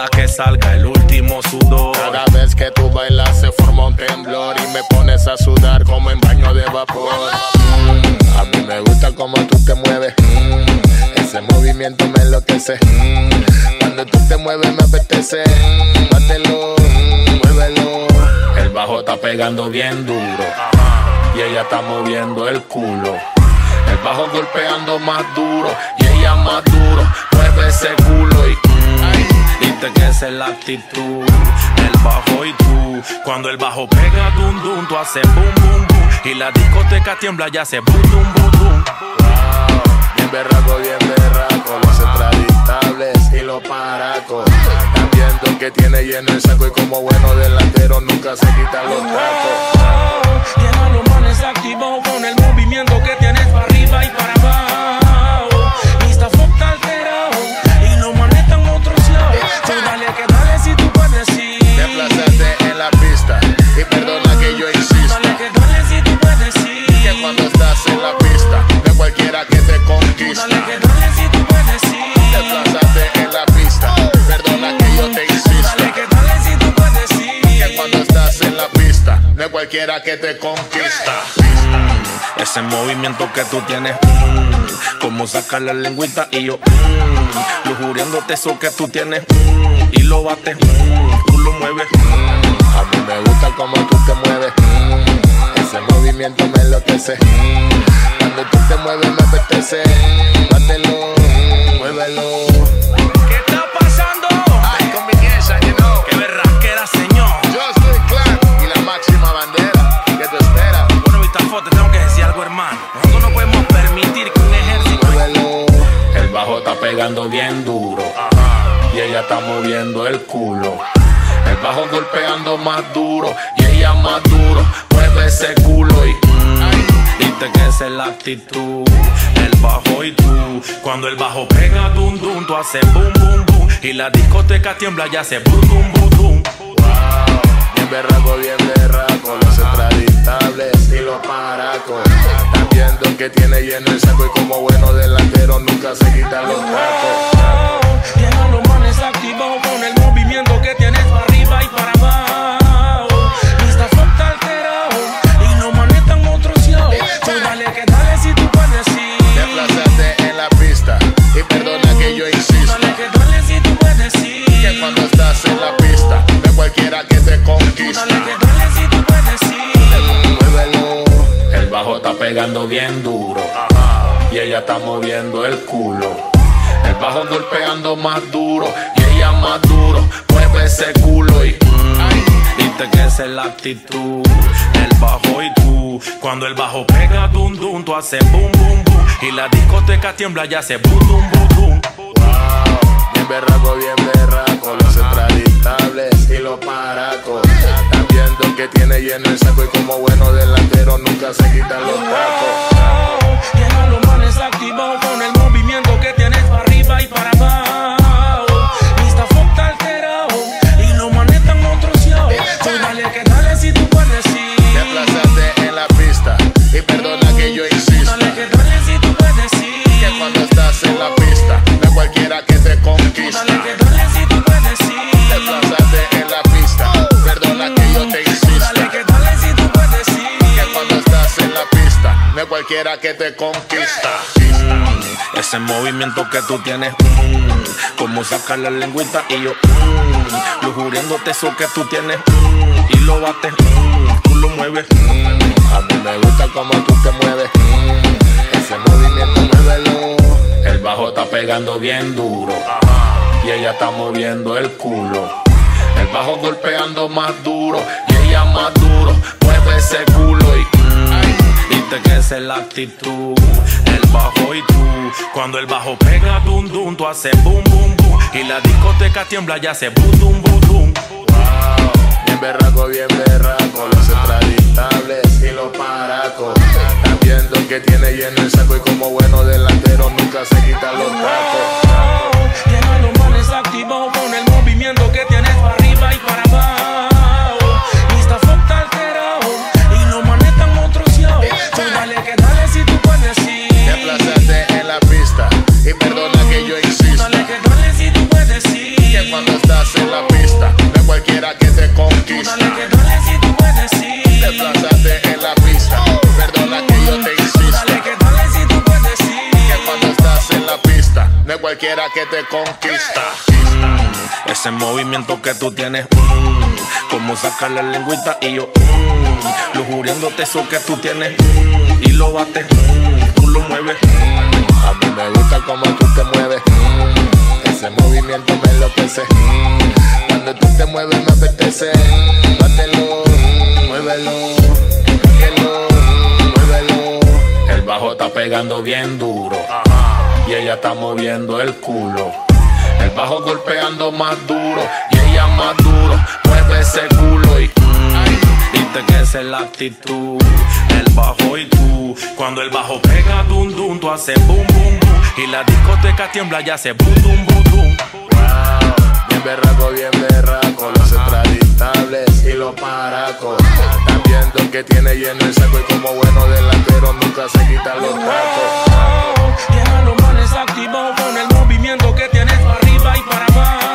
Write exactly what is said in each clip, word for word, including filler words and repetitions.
hasta que salga el último sudor. Cada vez que tú bailas se forma un temblor y me pones a sudar como en baño de vapor. Mm, a mí me gusta como tú te mueves. Mm, ese movimiento me enloquece. Mm, cuando tú te mueves me apetece. Mm, bátelo, mm, muévelo. El bajo está pegando bien duro y ella está moviendo el culo. El bajo golpeando más duro y ella más duro. Mueve ese culo y mm, viste que esa es la actitud. El bajo y tú, cuando el bajo pega dum dum, tú haces boom boom boom y la discoteca tiembla y hace boom boom boom boom. Wow, bien berraco, bien berraco, los extraditables y los paracos. Están viendo que tiene lleno el saco y como bueno delantero nunca se quitan los tacos. Lleva los manes activados con el movimiento que tienes para arriba y para abajo. Y está fucked alterado y los manes están otros lados. Tú dale que dale si tú puedes ir. Te plazaste en la pista y perdona que yo insisto. Dale que dale si tú puedes ir. Que cuando estás en la pista no hay cualquiera que te conquista. Dale que dale si tú puedes ir. Te plazaste en la pista, perdona que yo te insisto. Dale que dale si tú puedes ir. Que cuando estás en la pista no hay cualquiera que te conquista. Mm, ese movimiento que tú tienes, mm, como sacar la lengüita y yo, mm, lujuriándote eso que tú tienes, mm, y lo bates, mm, tú lo mueves. Mm, a mí me gusta como tú te mueves. Mm, ese movimiento me enloquece. Mm, cuando tú te mueves me apetece. Mm, bátelo, mm, muévelo. ¿Qué está pasando? Ay, con mi pieza, you know. ¡Qué berraquera, señor! Yo soy Clan y la máxima bandera que te espera. Bueno, Vistafo, te tengo que decir algo, hermano. Nosotros no podemos permitir que un ejército... Muévelo. El bajo está pegando bien duro y ella está moviendo el culo. El bajo golpeando más duro y ella más duro. Mueve ese culo y mm, viste que esa es la actitud. El bajo y tú, cuando el bajo pega dum dum, tú haces boom boom boom y la discoteca tiembla y hace boom boom boom boom. Wow, bien berraco, bien berraco, los extraditables y los paracos. Están viendo que tiene lleno el saco y como bueno delantero nunca se quitan los tacos. Llevan los manes activados con el movimiento que tienes para arriba y para abajo. Y está fucked alterado y los manes están otros lados. Tú dale que dale si tú puedes ir. Te plazaste en la pista y perdona que yo insisto. Dale que dale si tú puedes ir. Que cuando estás en la pista no hay cualquiera que te conquista. Dale que dale si tú puedes ir. Mm, muévelo. El bajo está pegando bien duro y ella está moviendo el culo. El bajo golpeando más duro y ella más duro. Mueve ese culo y mm, viste que esa es la actitud. El bajo y tú, cuando el bajo pega dum dum, tú haces boom boom boom y la discoteca tiembla y hace boom boom boom boom. Wow, bien berraco, bien berraco, los extraditables y los paracos. Están viendo que tiene lleno el saco y como bueno delantero nunca se quitan los tacos. Llevan los manes activados con el movimiento que tienes para arriba y para abajo. Y está fucked alterado y los manes están otros lados. Tú dale que dale si tú puedes ir. Te plazaste en la pista y perdona que yo insisto. Dale que dale si tú puedes ir. Que cuando estás en la pista no hay cualquiera que te conquista. Dale que dale si tú puedes ir. Te plazaste en la pista, perdona que yo te insista. Dale que dale si tú puedes ir. Que cuando estás en la pista no hay cualquiera que te conquista. Mm, ese movimiento que tú tienes, mm, como sacar la lengüita y yo, mm, lujuriándote eso que tú tienes, mm, y lo bates, mm, tú lo mueves. Mm, a mí me gusta como tú te mueves. Mm, ese movimiento muévelo. El bajo está pegando bien duro y ella está moviendo el culo. El bajo golpeando más duro y ella más duro. Mueve ese culo y mm, viste que esa es la actitud. El bajo y tú, cuando el bajo pega dum dum, tú haces boom boom boom y la discoteca tiembla y hace boom boom boom boom. Wow, bien berraco, bien berraco, los extraditables y los paracos. Están viendo que tiene lleno el saco y como bueno delantero nunca se quitan los tacos. Llevan los manes activados con el movimiento que tienes para arriba y para abajo. Y está fucked alterado y los manes están otros lados. Tú dale que dale si tú puedes ir. Te plazaste en la pista y perdona que yo insisto. Dale que dale si tú puedes ir. Que cuando estás en no es cualquiera que te conquista. Mm, ese movimiento que tú tienes, mm, como sacar la lengüita y yo, mm, lujuriándote eso que tú tienes, mm, y lo bates, mm, tú lo mueves. Mm, a mí me gusta como tú te mueves, mm, ese movimiento me enloquece, mm, cuando tú te mueves me apetece, mm, bátelo, mm, muévelo, bátelo, mm, muévelo. El bajo está pegando bien duro y ella está moviendo el culo. El bajo golpeando más duro y ella más duro. Mueve ese culo y mm, viste que esa es la actitud. El bajo y tú, cuando el bajo pega dum dum, tú haces boom boom boom y la discoteca tiembla y hace boom boom boom boom. Wow, bien berraco, bien berraco, los extraditables y los paracos. Están viendo que tiene lleno el saco y como bueno delantero nunca se quitan los tacos. Deja los manes activados con el movimiento que tienes para arriba y para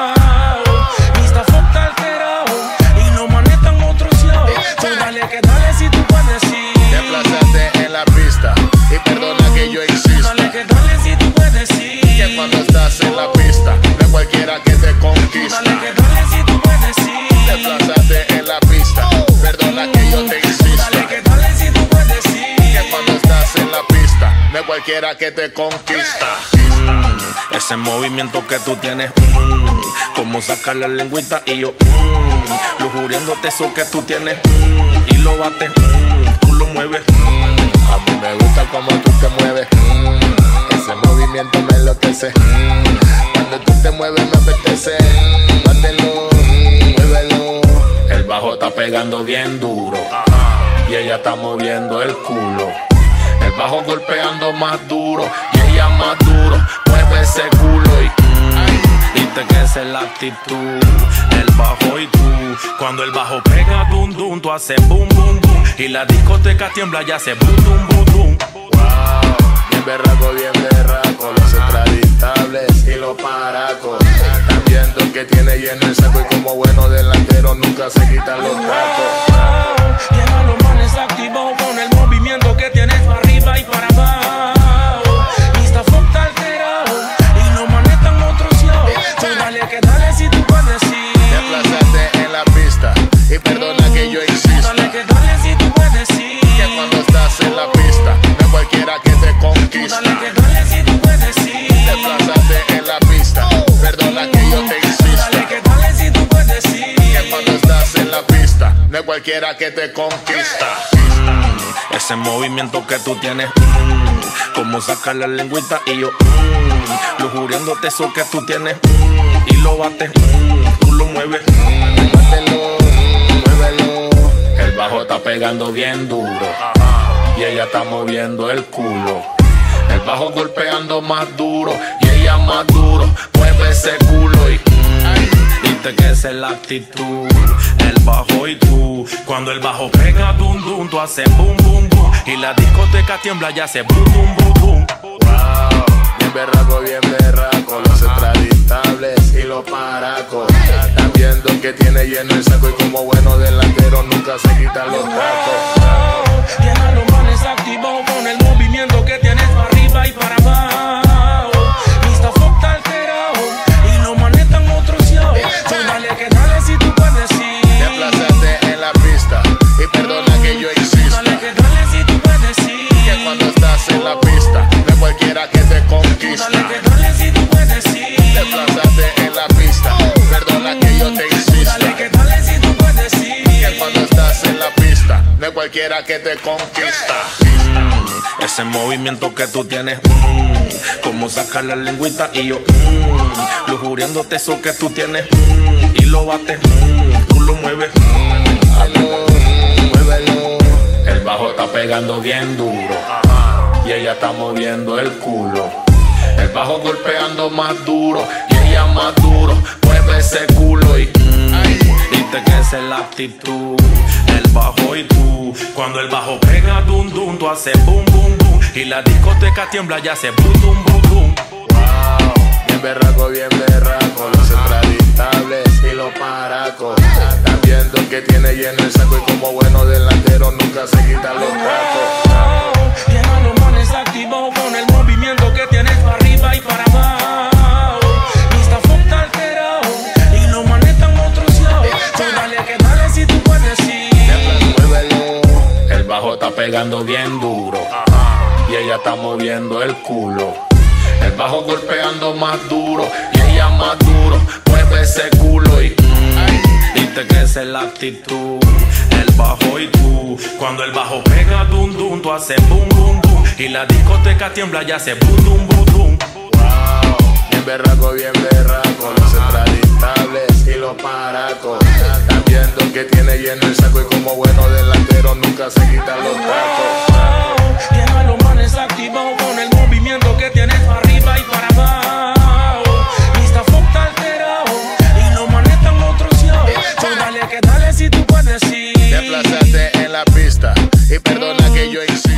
abajo. Mister Fox está alterado y los manes están otros show. Tú dale que dale si tú puedes ir. Desplázate en la pista y perdona que yo insista. Dale que dale si tú puedes ir. Que cuando estás en la pista no es cualquiera que te conquista. Dale que dale si tú puedes ir. Desplázate en la pista, perdona que yo te insista. Dale que dale si tú puedes ir. Que cuando estás en la pista no es cualquiera que te conquista. Mm, ese movimiento que tú tienes, mm, como sacar la lengüita y yo, mm, lujuriándote eso que tú tienes, mm, y lo bates, mm, tú lo mueves. Mm, a mí me gusta como tú te mueves, mm, ese movimiento me enloquece, mm, cuando tú te mueves me apetece, mm, bátelo, mm, muévelo. El bajo está pegando bien duro y ella está moviendo el culo. El bajo golpeando más duro y ella más duro. Mueve ese culo y mm, viste que esa es la actitud. El bajo y tú, cuando el bajo pega dum dum, tú haces boom boom boom y la discoteca tiembla y hace boom boom boom boom. Wow, bien berraco, bien berraco, los extraditables y los paracos. Están viendo que tiene lleno el saco y como bueno delantero nunca se quitan los tacos. Deja los manes activados con el movimiento que tienes para arriba y para abajo. Mister Fox está alterado y los manes están otros show. Tú dale que dale si tú puedes ir. Desplázate en la pista y perdona que yo insista. Dale que dale si tú puedes ir. Que cuando estás en la pista no es cualquiera que te conquista. Dale que dale si tú puedes ir. Desplázate en la pista, perdona que yo te insista. Dale que dale si tú puedes ir. Que cuando estás en la pista no es cualquiera que te conquista. Mm, ese movimiento que tú tienes, mm, como sacar la lengüita y yo, mm, lujuriándote eso que tú tienes, mm, y lo bates, mm, tú lo mueves. Mm, bátelo, mm, muévelo. El bajo está pegando bien duro y ella está moviendo el culo. El bajo golpeando más duro y ella más duro. Mueve ese culo y mm, viste que esa es la actitud. El bajo y tú, cuando el bajo pega dum dum, tú haces boom boom boom y la discoteca tiembla y hace boom boom boom boom. Wow, bien berraco, bien berraco, los extraditables y los paracos. Están viendo que tiene lleno el saco y como bueno delantero nunca se quitan los tacos. Deja los manes activados con el movimiento que tienes para arriba y para abajo. Mister Fox está alterado y los manes están otros show. Tú dale que dale si tú puedes ir. Desplázate en la pista y perdona que yo insista. Dale que dale si tú puedes ir. Que cuando estás en la pista no es cualquiera que te conquista. Dale que dale si tú puedes ir. Desplázate en la pista, perdona que yo te insista. Dale que dale si tú puedes ir. Que cuando estás en la pista no es cualquiera que te conquista. Mm, ese movimiento que tú tienes, mm, como sacar la lengüita y yo, mm, lujuriándote eso que tú tienes, mm, y lo bates, mm, tú lo mueves. Muévelo, muévelo. El bajo está pegando bien duro y ella está moviendo el culo. El bajo golpeando más duro y ella más duro. Mueve ese culo y mm, viste que esa es la actitud. El bajo y tú, cuando el bajo pega dum dum, tú haces boom boom boom y la discoteca tiembla y hace boom boom boom boom. Wow, bien berraco, bien berraco, los extraditables y los paracos. Están viendo que tiene lleno el saco y como bueno delantero nunca se quitan los tacos. Deja los manes activados con el movimiento que tienes para arriba y para abajo. pegando bien duro y ella está moviendo el culo. El bajo golpeando más duro y ella más duro. Mueve ese culo y mm, viste que esa es la actitud. El bajo y tú. Cuando el bajo pega dum dum, tú haces boom boom boom. Y la discoteca tiembla y hace boom boom boom boom. Wow, bien berraco, bien berraco. Los centralistables y los paracos. Están viendo que tiene lleno el saco y como bueno delantero nunca se quitan los tacos. Deja los manes activados con el movimiento que tienes para arriba y para abajo. Mister Fox está alterado y los manes están otros yo. Tú dale que dale si tú puedes ir. Te aplazaste en la pista y perdona que yo insisto.